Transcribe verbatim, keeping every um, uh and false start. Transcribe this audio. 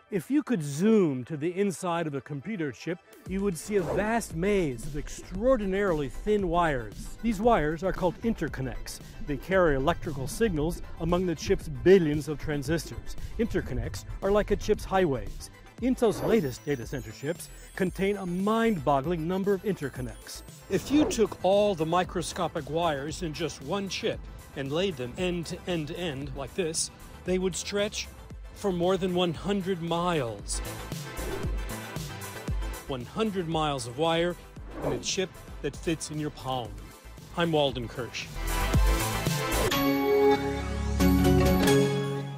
If you could zoom to the inside of a computer chip, you would see a vast maze of extraordinarily thin wires. These wires are called interconnects. They carry electrical signals among the chip's billions of transistors. Interconnects are like a chip's highways. Intel's latest data center chips contain a mind-boggling number of interconnects. If you took all the microscopic wires in just one chip and laid them end to end to end like this, they would stretch for more than one hundred miles. one hundred miles of wire in a chip that fits in your palm. I'm Walden Kirsch.